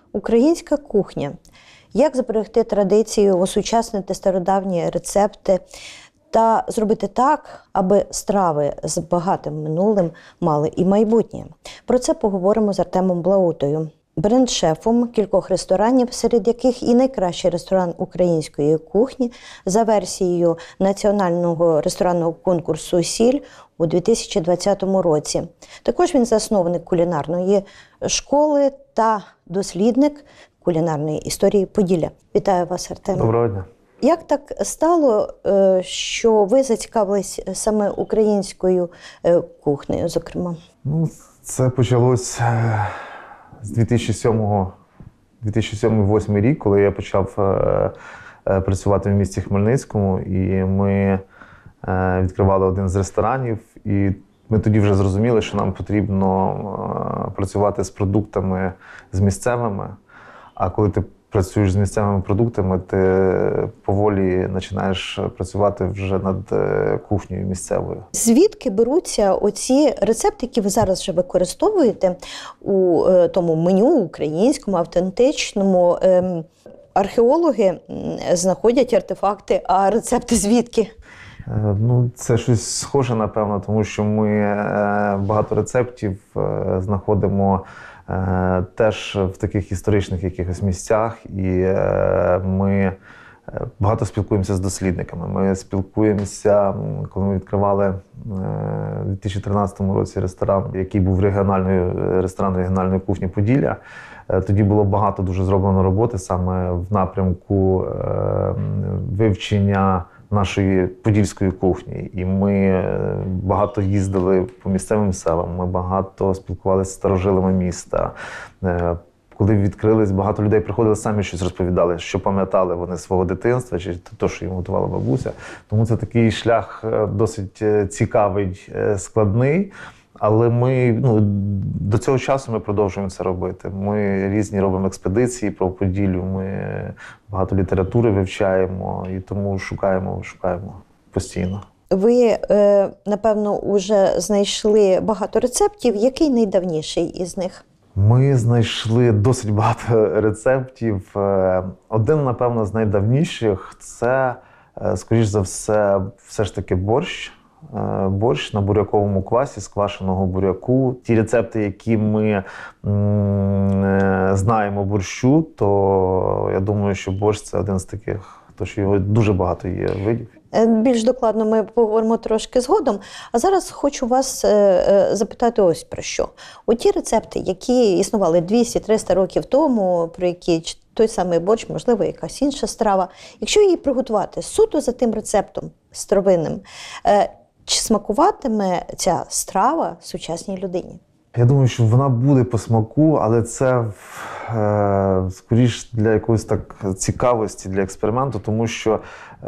Українська кухня. Як зберегти традицію, осучаснити стародавні рецепти та зробити так, аби страви з багатим минулим мали і майбутнє? Про це поговоримо з Артемом Блаутою, бренд-шефом кількох ресторанів, серед яких і найкращий ресторан української кухні за версією національного ресторанного конкурсу «Сіль» у 2020 році. Також він засновник кулінарної школи та дослідник кулінарної історії Поділля. Вітаю вас, Артем. Доброго дня. Як так стало, що ви зацікавились саме українською кухнею, зокрема? Це почалось з 2007-2008 рік, коли я почав працювати в місті Хмельницькому, і ми відкривали один з ресторанів, і ми тоді вже зрозуміли, що нам потрібно працювати з продуктами з місцевими, а коли ти працюєш з місцевими продуктами, ти поволі починаєш працювати вже над кухнею місцевою. Звідки беруться оці рецепти, які ви зараз вже використовуєте у тому меню українському, автентичному? Археологи знаходять артефакти, а рецепти звідки? Це щось схоже, напевно, тому що ми багато рецептів знаходимо теж в таких історичних якихось місцях, і ми багато спілкуємося з дослідниками. Ми спілкуємося, коли ми відкривали у 2013 році ресторан, який був ресторан регіональної кухні Поділля. Тоді було багато дуже зроблено роботи саме в напрямку вивчення нашої подільської кухні. І ми багато їздили по місцевим селам, ми багато спілкувалися з старожилами міста. Коли відкрились, багато людей приходили, самі щось розповідали, що пам'ятали вони свого дитинства, чи те, що їм готувала бабуся. Тому це такий шлях досить цікавий, складний. Але ми до цього часу ми продовжуємо це робити. Ми різні робимо експедиції про Поділлю, ми багато літератури вивчаємо і тому шукаємо постійно. Ви, напевно, вже знайшли багато рецептів. Який найдавніший із них? Ми знайшли досить багато рецептів. Один, напевно, з найдавніших – це, скоріш за все ж таки борщ. Борщ на буряковому квасі з квашеного буряку. Ті рецепти, які ми знаємо борщу, то я думаю, що борщ – це один з таких, тому що його дуже багато є видів. Більш докладно ми поговоримо трошки згодом. А зараз хочу вас запитати ось про що. Оті рецепти, які існували 200-300 років тому, про які той самий борщ, можливо, якась інша страва, якщо її приготувати суто за тим рецептом старовинним, чи смакуватиме ця страва сучасній людині? Я думаю, що вона буде по смаку, але це скоріш для якоїсь так цікавості, для експерименту, тому що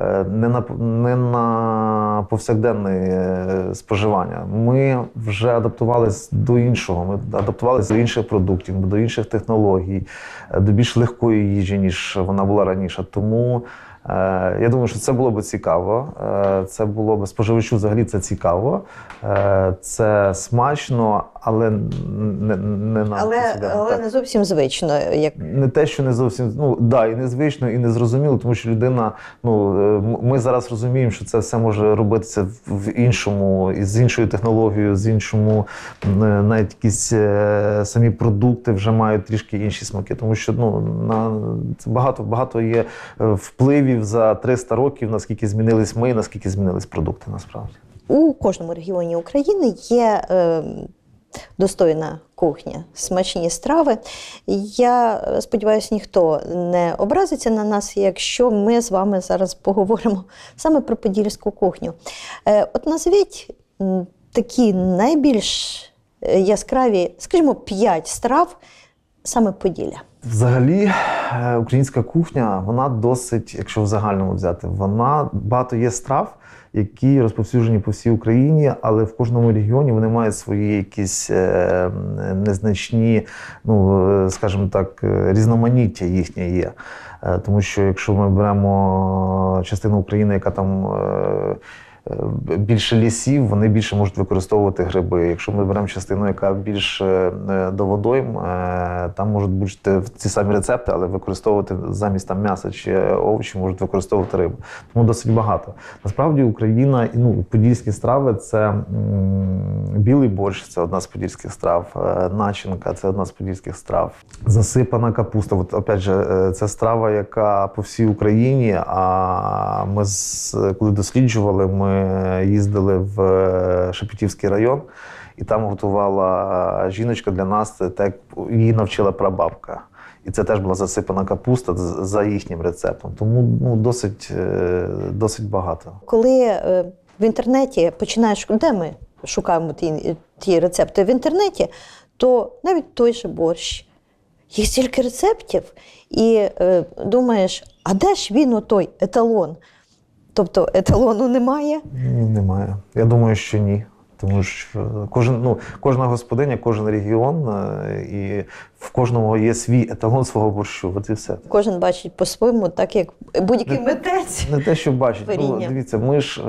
не на повсякденне споживання. Ми вже адаптувалися до іншого, ми адаптувалися до інших продуктів, до інших технологій, до більш легкої їжі, ніж вона була раніше. Тому я думаю, що це було б цікаво, це було б споживачу взагалі це цікаво, це смачно, але не не зовсім звично. Не те, що не зовсім, і незвично, і незрозуміло, тому що людина, ми зараз розуміємо, що це все може робитися в іншому, з іншою технологією, з іншому, навіть якісь самі продукти вже мають трішки інші смаки, тому що багато є впливів за 300 років, наскільки змінились ми, наскільки змінились продукти насправді. У кожному регіоні України є достойна кухня, смачні страви. Я сподіваюся, ніхто не образиться на нас, якщо ми з вами зараз поговоримо саме про подільську кухню. От назвіть такі найбільш яскраві, скажімо, 5 страв саме Поділля. Взагалі, українська кухня, вона досить, якщо в загальному взяти, багато є страв, які розповсюджені по всій Україні, але в кожному регіоні вони мають свої якісь незначні, скажімо так, різноманіття їхнє є. Тому що якщо ми беремо частину України, яка там більше лісів, вони більше можуть використовувати гриби. Якщо ми беремо частину, яка більше до водойм, там можуть бути ці самі рецепти, але використовувати замість там м'яса чи овочі можуть використовувати рибу. Тому досить багато. Насправді Україна, подільські страви – це білий борщ, це одна з подільських страв, начинка – це одна з подільських страв, засипана капуста. От, опять же, це страва, яка по всій Україні, а ми, коли досліджували, ми їздили в Шепетівський район, і там готувала жіночка для нас, так її навчила прабабка. І це теж була засипана капуста за їхнім рецептом. Тому досить багато. Коли в інтернеті починаєш, де ми шукаємо ті рецепти в інтернеті, то навіть той же борщ. Є стільки рецептів, і думаєш, а де ж він отой еталон? Тобто еталону немає? Немає. Я думаю, що ні. Тому що кожна господиня, кожен регіон, і в кожному є свій еталон свого борщу. От і все. Кожен бачить по-своєму, так як будь-який митець. Не те, що бачить. Дивіться, ми ж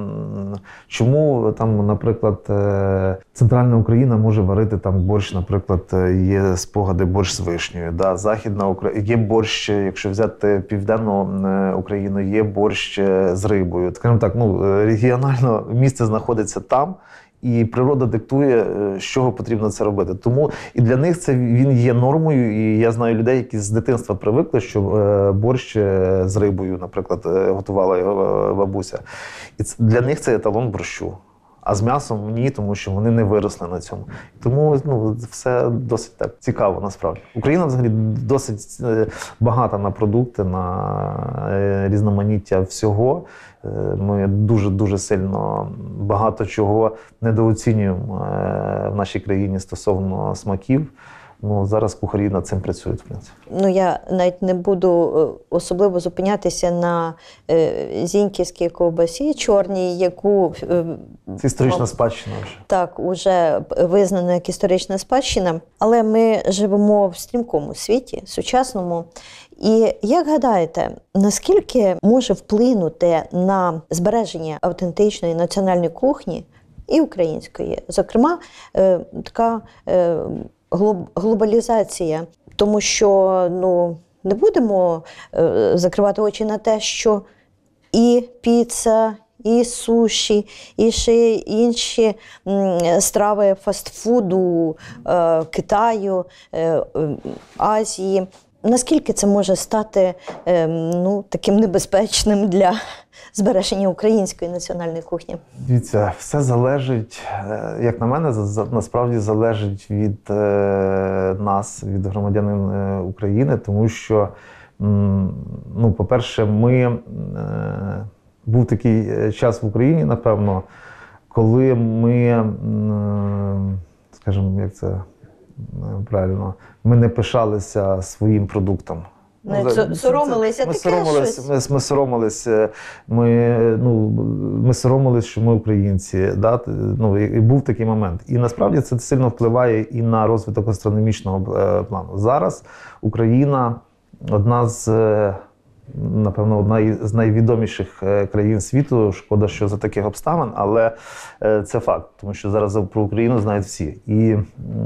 чому там, наприклад, Центральна Україна може варити там борщ, наприклад, є спогади борщ з вишнею. Да? Західна Україна, є борщ, якщо взяти Південну Україну, є борщ з рибою. Скажімо так, регіонально місце знаходиться там, і природа диктує, з чого потрібно це робити. Тому і для них він є нормою, і я знаю людей, які з дитинства привикли, що борщ з рибою, наприклад, готувала його бабуся. І для них це еталон борщу. А з м'ясом ні, тому що вони не виросли на цьому. Тому все досить так цікаво насправді. Україна взагалі досить багата на продукти, на різноманіття всього. Ми дуже сильно багато чого недооцінюємо в нашій країні стосовно смаків. Зараз кухарі над цим працюють, в принципі. Я навіть не буду особливо зупинятися на зіньківській ковбасі чорній, яку... Це історична спадщина вже. Так, уже визнана як історична спадщина. Але ми живемо в стрімкому світі, сучасному. І як гадаєте, наскільки може вплинути на збереження автентичної національної кухні і української? Зокрема, така глобалізація, тому що не будемо закривати очі на те, що і піца, і суші, і ще інші страви фастфуду Китаю, Азії. Наскільки це може стати таким небезпечним для збереження української національної кухні? Дивіться, все залежить, як на мене, насправді залежить від нас, від громадянин України, тому що, по-перше, був такий час в Україні, напевно, коли ми, скажімо, як це правильно, ми не пишалися своїм продуктом. Соромилися, ми соромилися, ми соромилися, що ми українці. Да? І був такий момент. І насправді це сильно впливає і на розвиток астрономічного плану. Зараз Україна одна з найвідоміших країн світу. Шкода, що за таких обставин, але це факт, тому що зараз про Україну знають всі. І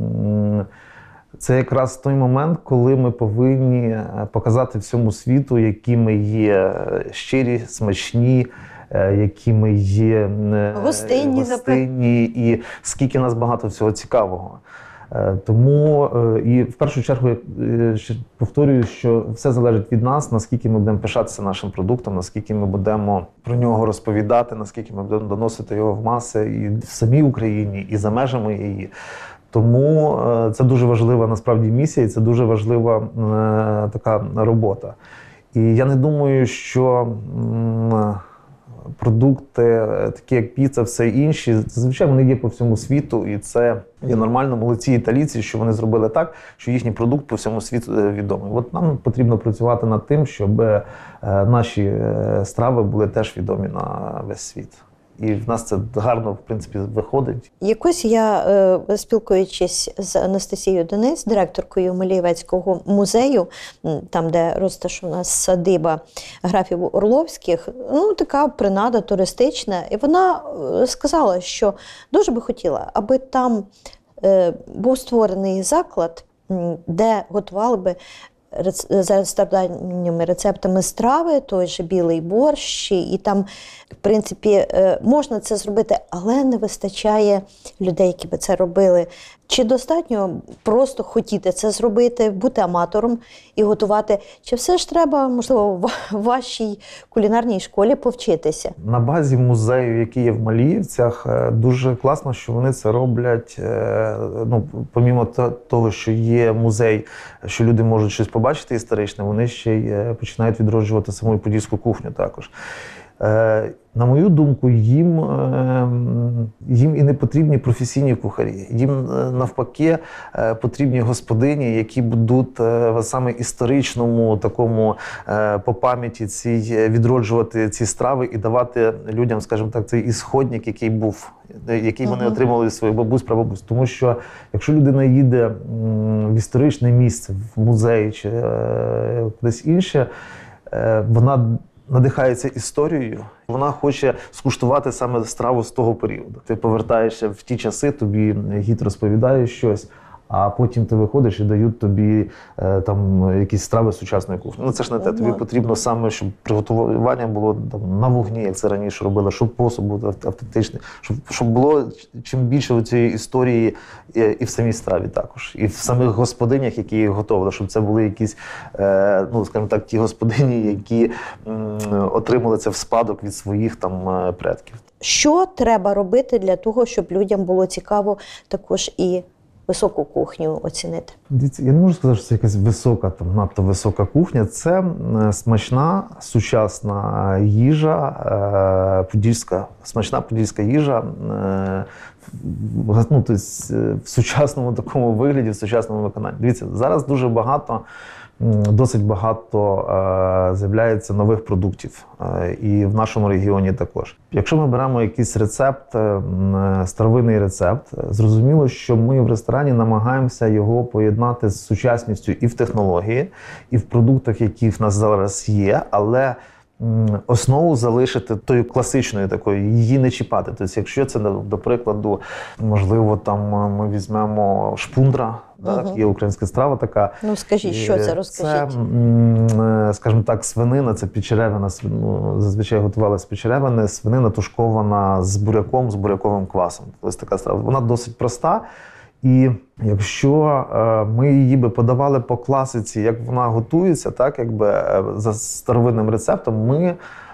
це якраз той момент, коли ми повинні показати всьому світу, які ми є щирі, смачні, які ми є гостинні і скільки нас багато всього цікавого. Тому і в першу чергу повторюю, що все залежить від нас, наскільки ми будемо пишатися нашим продуктом, наскільки ми будемо про нього розповідати, наскільки ми будемо доносити його в маси і в самій Україні, і за межами її. Тому це дуже важлива насправді місія, і це дуже важлива така робота. І я не думаю, що продукти, такі як піца, все інші, зазвичай вони є по всьому світу, і це є нормально. Молодці італійці, що вони зробили так, що їхній продукт по всьому світу відомий. От нам потрібно працювати над тим, щоб наші страви були теж відомі на весь світ. І в нас це гарно, в принципі, виходить. Якось я, спілкуючись з Анастасією Донець, директоркою Малієвецького музею, там, де розташована садиба графів Орловських, ну, така принада туристична, і вона сказала, що дуже би хотіла, аби там був створений заклад, де готували би за стародавніми рецептами страви, той же білий борщ, і там, в принципі, можна це зробити, але не вистачає людей, які би це робили. Чи достатньо просто хотіти це зробити, бути аматором і готувати? Чи все ж треба, можливо, в вашій кулінарній школі повчитися? На базі музею, який є в Маліївцях, дуже класно, що вони це роблять. Ну, помімо того, що є музей, що люди можуть щось побачити історичне, вони ще й починають відроджувати саму подільську кухню також. На мою думку, їм і не потрібні професійні кухарі. Їм навпаки потрібні господині, які будуть саме історичному такому по пам'яті відроджувати ці страви і давати людям, скажімо так, цей ісходник, який був, який вони отримали від своїх бабусь, прабабусь. Тому що якщо людина їде в історичне місце, в музей чи кудись інше, вона надихається історією, вона хоче скуштувати саме страву з того періоду. Ти повертаєшся в ті часи, тобі гід розповідає щось, а потім ти виходиш і дають тобі там якісь страви сучасної кухні. Ну це ж не те, тобі потрібно саме, щоб приготування було там на вогні, як це раніше робили, щоб посуд був автентичний, щоб було чим більше цієї історії і в самій страві також, і в самих господинях, які їх готували, щоб це були якісь, ну скажімо так, ті господині, які отримали це в спадок від своїх там предків. Що треба робити для того, щоб людям було цікаво також і високу кухню оцінити? Я не можу сказати, що це якась висока, там, надто висока кухня. Це смачна, сучасна їжа, смачна подільська їжа, ну, тобто, в сучасному такому вигляді, в сучасному виконанні. Дивіться, зараз досить багато з'являється нових продуктів, і в нашому регіоні також. Якщо ми беремо якийсь рецепт, старовинний рецепт, зрозуміло, що ми в ресторані намагаємося його поєднати з сучасністю і в технології, і в продуктах, які в нас зараз є, але основу залишити тою класичною такою, її не чіпати. Тобто, якщо це, до прикладу, можливо, там ми візьмемо шпундра, так, є українська страва така. Ну, скажіть, що це, розкажіть. Це, скажімо так, свинина, це підчеревина, зазвичай готувалася з підчеревини, свинина тушкована з буряком, з буряковим квасом. Ось така страва. Вона досить проста. І якщо ми її би подавали по класиці, як вона готується, так, якби за старовинним рецептом,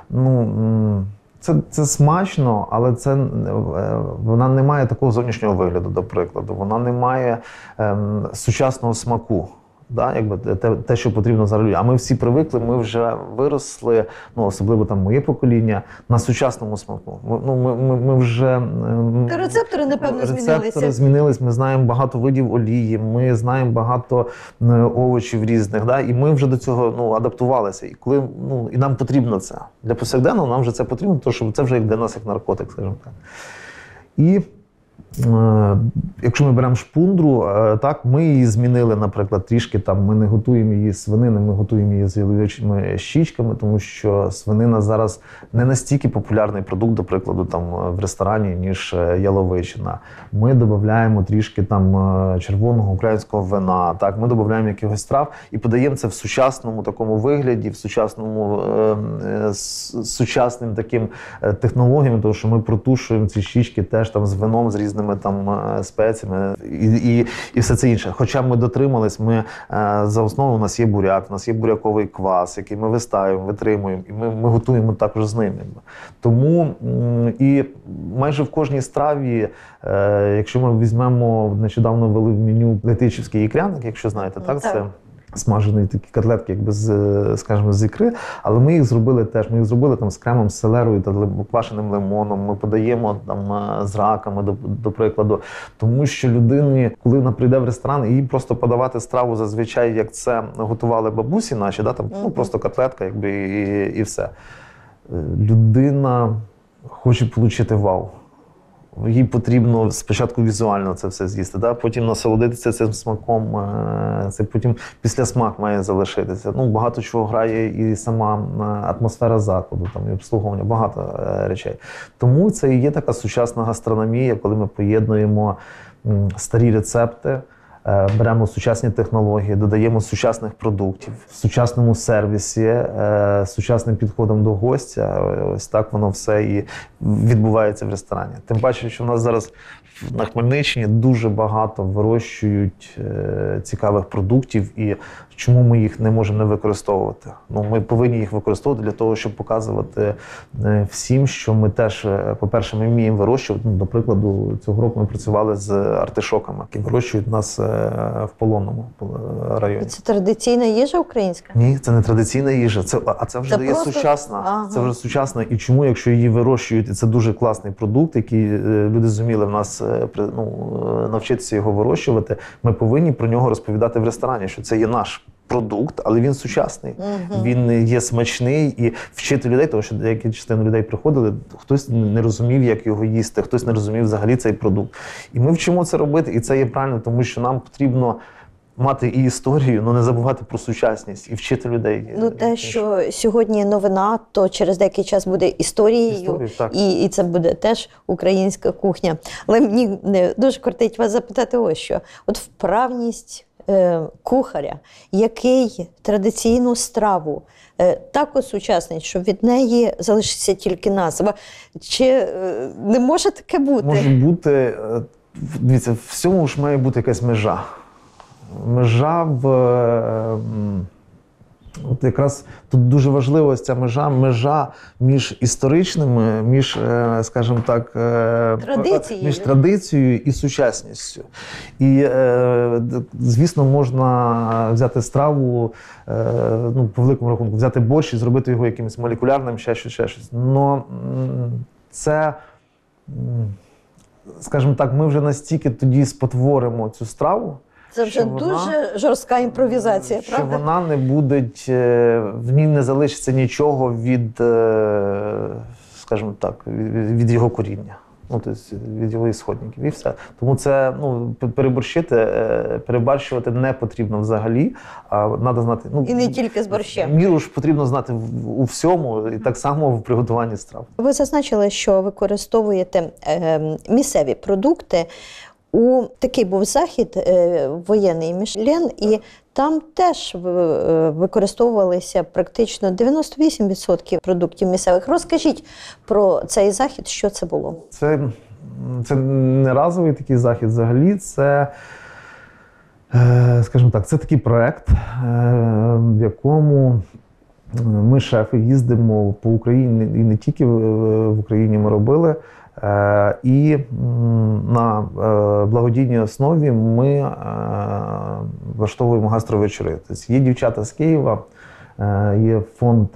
це смачно, але вона не має такого зовнішнього вигляду, до прикладу. Вона не має сучасного смаку. Да, якби те, що потрібно зараз людям. А ми всі привикли, ми вже виросли, ну, особливо там моє покоління, на сучасному смаку. Ми вже... Рецептори, напевно, змінились. Ми знаємо багато видів олії, ми знаємо багато овочів різних. Да, і ми вже до цього адаптувалися. І коли, і нам потрібно це. Для повсякденного нам вже це потрібно, тому що це вже для нас як наркотик, скажімо так. І якщо ми беремо шпундру, так, ми її змінили, наприклад, трішки, там, ми не готуємо її з свинини, ми готуємо її з яловичими щічками, тому що свинина зараз не настільки популярний продукт, до прикладу, там, в ресторані, ніж яловичина. Ми додаємо трішки там червоного українського вина, так, ми додаємо якихось трав і подаємо це в сучасному такому вигляді, в сучасному, сучасним таким технологіям, тому що ми протушуємо ці щічки теж там з вином, з різними там спеціями і все це інше. Хоча ми дотримались, за основу у нас є буряк, у нас є буряковий квас, який ми виставимо, витримуємо, і ми готуємо також з ним. Тому і майже в кожній страві, якщо ми візьмемо, нещодавно ввели в меню летичівський ікряник, якщо знаєте, так, це смажені такі котлетки, якби скажімо, з ікри, але ми їх зробили теж. Ми їх зробили там з кремом, з селерою та квашеним лимоном. Ми подаємо там з раками, до прикладу. Тому що людині, коли вона прийде в ресторан, їй просто подавати страву зазвичай, як це готували бабусі наші, да, там, просто котлетка, якби, і все. Людина хоче отримати вау. Їй потрібно спочатку візуально це все з'їсти, да? Потім насолодитися цим смаком, це потім післясмак має залишитися. Ну, багато чого грає і сама атмосфера закладу, там, і обслуговування, багато речей. Тому це і є така сучасна гастрономія, коли ми поєднуємо старі рецепти, беремо сучасні технології, додаємо сучасних продуктів, в сучасному сервісі, з сучасним підходом до гостя. Ось так воно все і відбувається в ресторані. Тим паче, що в нас зараз на Хмельниччині дуже багато вирощують цікавих продуктів, і чому ми їх не можемо не використовувати? Ну, ми повинні їх використовувати для того, щоб показувати всім, що ми теж, по-перше, ми вміємо вирощувати. Ну, до прикладу, цього року ми працювали з артишоками, які вирощують у нас в Полонному районі. Це традиційна їжа українська? Ні, це не традиційна їжа, це вже є просто сучасна. Ага. Це вже сучасна. І чому, якщо її вирощують, і це дуже класний продукт, який люди зуміли в нас навчитися його вирощувати, ми повинні про нього розповідати в ресторані, що це є наш продукт, але він сучасний, він є смачний, і вчити людей, тому що деякі частини людей приходили, хтось не розумів, як його їсти, хтось не розумів взагалі цей продукт. І ми вчимо це робити, і це є правильно, тому що нам потрібно мати і історію, але не забувати про сучасність і вчити людей. Ну, те, що сьогодні новина, то через деякий час буде історією, і це буде теж українська кухня. Але мені дуже кортить вас запитати ось що. От вправність кухаря, який традиційну страву так осучаснить, що від неї залишиться тільки назва. Чи не може таке бути? Може бути, дивіться, в всьому ж має бути якась межа. Межа от якраз тут дуже важлива ось ця межа між історичними, між, скажімо так, між традицією і сучасністю. І, звісно, можна взяти страву, ну, по великому рахунку, взяти борщ і зробити його якимось молекулярним, ще щось. Но це, скажімо так, ми вже настільки тоді спотворимо цю страву, це вже дуже жорстка імпровізація, правда? Що вона не буде, в ній не залишиться нічого від, скажімо так, від його коріння, ну, тобто від його ісходників, і все. Тому це, ну, перебарщувати не потрібно взагалі, а треба знати. Ну, і не тільки з борщем. Міру ж потрібно знати у всьому, і так само в приготуванні страв. Ви зазначили, що використовуєте місцеві продукти. Такий був захід воєнний Мішлен, і там теж використовувалися практично 98% продуктів місцевих. Розкажіть про цей захід, що це було? Це не разовий такий захід взагалі, це, скажімо так, це такий проект, в якому ми, шефи, їздимо по Україні, і не тільки в Україні ми робили. І на благодійній основі ми влаштовуємо гастровечори. Тобто є дівчата з Києва, є фонд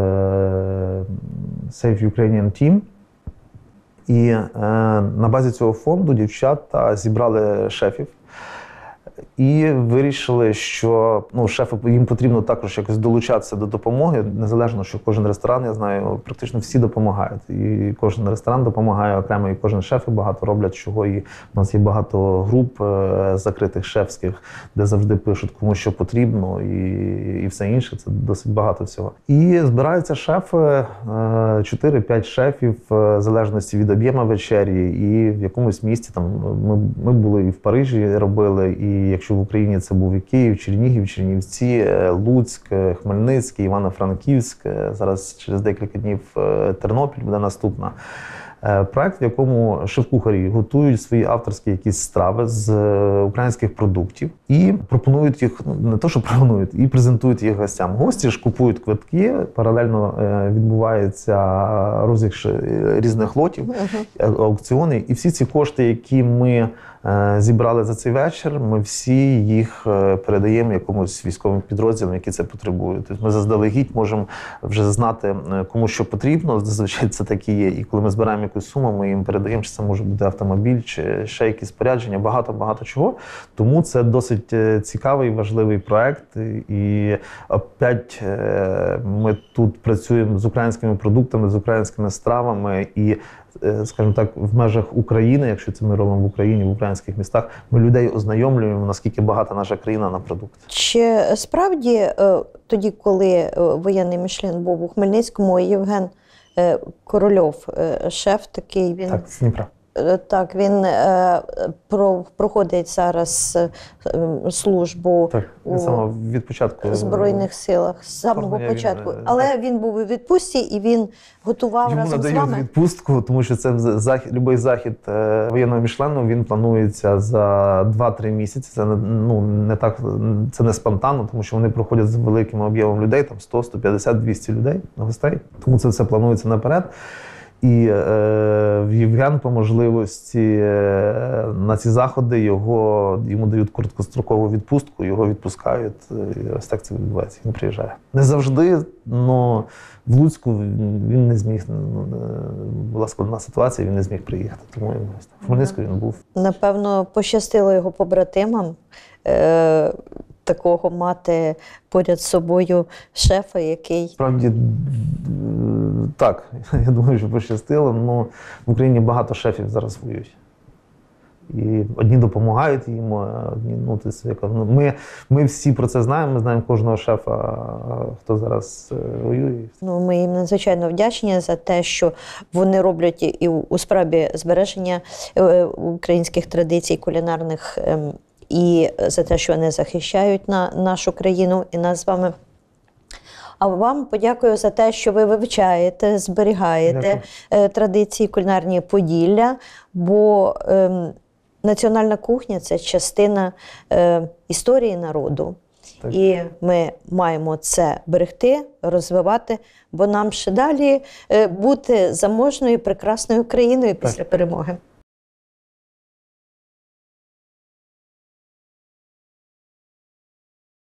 Save Ukrainian Team. І на базі цього фонду дівчата зібрали шефів і вирішили, що, ну, шефи, їм потрібно також якось долучатися до допомоги, незалежно, що кожен ресторан, я знаю, практично всі допомагають. І кожен ресторан допомагає окремо, і кожен шеф багато роблять, чого. І у нас є багато груп закритих шефських, де завжди пишуть, кому що потрібно, і все інше. Це досить багато всього. І збираються шефи, 4-5 шефів, в залежності від об'єму вечері, і в якомусь місті, там, ми були і в Парижі робили, і якщо в Україні це був і Київ, Чернігів, Чернівці, Луцьк, Хмельницький, Івано-Франківськ, зараз через декілька днів Тернопіль буде наступна. Проект, в якому шеф-кухарі готують свої авторські якісь страви з українських продуктів і пропонують їх, не то що пропонують, і презентують їх гостям. Гості ж купують квитки, паралельно відбувається розіграш різних лотів, аукціони, і всі ці кошти, які ми зібрали за цей вечір, ми всі їх передаємо якомусь військовим підрозділам, які це потребують. Тобто ми заздалегідь можемо вже знати, кому що потрібно, зазвичай це так і є. І коли ми збираємо якусь суму, ми їм передаємо, чи це може бути автомобіль, чи ще якісь спорядження, багато чого. Тому це досить цікавий, важливий проект. І опять ми тут працюємо з українськими продуктами, з українськими стравами і, скажімо так, в межах України, якщо це ми робимо в Україні, в українських містах, ми людей ознайомлюємо, наскільки багата наша країна на продукти. Чи справді тоді, коли воєнний Мішлен був у Хмельницькому, Євген Корольов, шеф такий, він... Так, з Дніпра. Так, він проходить зараз службу Так, від початку. у Збройних силах, з самого початку. Але він був у відпустці і він готував Йому разом з надають вами. відпустку, тому що це будь-який захід воєнного Мішлену, він планується за 2-3 місяці. Це не так, це не спонтанно, тому що вони проходять з великим об'ємом людей, там 100, 150, 200 людей, гостей. Тому це все планується наперед. І Євген по можливості на ці заходи йому дають короткострокову відпустку, його відпускають. І ось так це відбувається. Він приїжджає. Не завжди, але в Луцьку він не зміг, була складна ситуація, він не зміг приїхати. Тому в Хмельницьку він був. Напевно, пощастило його побратимам такого мати поряд з собою шефа, який... Справді, так, я думаю, що пощастило, але в Україні багато шефів зараз воюють. І одні допомагають їм, а одні, ми всі про це знаємо, ми знаємо кожного шефа, хто зараз воює. Ми їм надзвичайно вдячні за те, що вони роблять і у справі збереження українських традицій кулінарних, і за те, що вони захищають нашу країну і нас з вами. А вам подякую за те, що ви вивчаєте, зберігаєте традиції кулінарні Поділля, бо національна кухня – це частина історії народу. Так. І ми маємо це берегти, розвивати, бо нам ще далі бути заможною, прекрасною країною після перемоги.